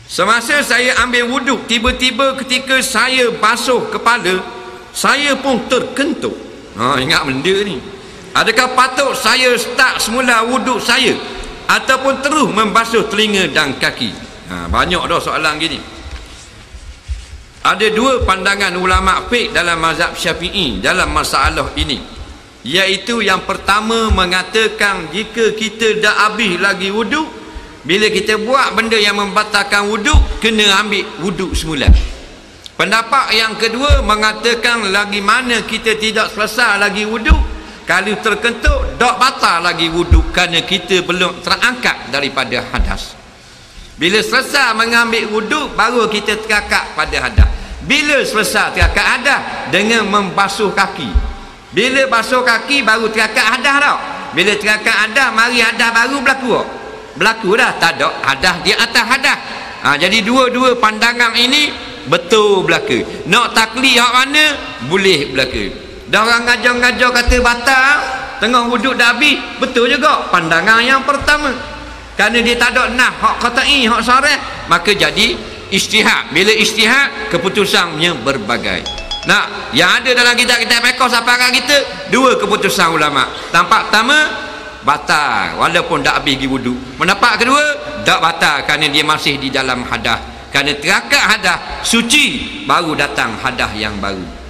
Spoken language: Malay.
Semasa saya ambil wuduk, tiba-tiba ketika saya basuh kepala, saya pun terkentut. Ingat benda ni. Adakah patut saya start semula wuduk saya ataupun terus membasuh telinga dan kaki? Banyak dah soalan gini. Ada dua pandangan ulama fiqh dalam mazhab Syafi'i dalam masalah ini, iaitu yang pertama mengatakan jika kita dah habis lagi wuduk, bila kita buat benda yang membatalkan wuduk, kena ambil wuduk semula. Pendapat yang kedua mengatakan lagi mana kita tidak selesai lagi wuduk, kalau terkentut tak batal lagi wuduk kerana kita belum terangkat daripada hadas. Bila selesai mengambil wuduk, baru kita terakak pada hadas. Bila selesai terakak hadas, dengan membasuh kaki. Bila basuh kaki baru terakak hadas tau. Bila terakak hadas, mari hadas baru berlaku. Berlaku dah, tak ada hadas di atas hadas. Jadi dua-dua pandangan ini betul berlaku. Nak taklid hak mana boleh berlaku. Dah orang ngajar-ngajar kata batal, tengah wuduk dah habis, betul juga pandangan yang pertama. Kerana dia tak ada nah hak qat'i, hak sarih, maka jadi ijtihad. Bila ijtihad, keputusannya berbagai. Nah, yang ada dalam kitab-kitab fiqh sampai kita, dua keputusan ulama. Tampak pertama batal walaupun dah habis pergi wuduk. Pendapat kedua tak batal kerana dia masih di dalam hadas. Kerana terakak hadas suci, baru datang hadas yang baru.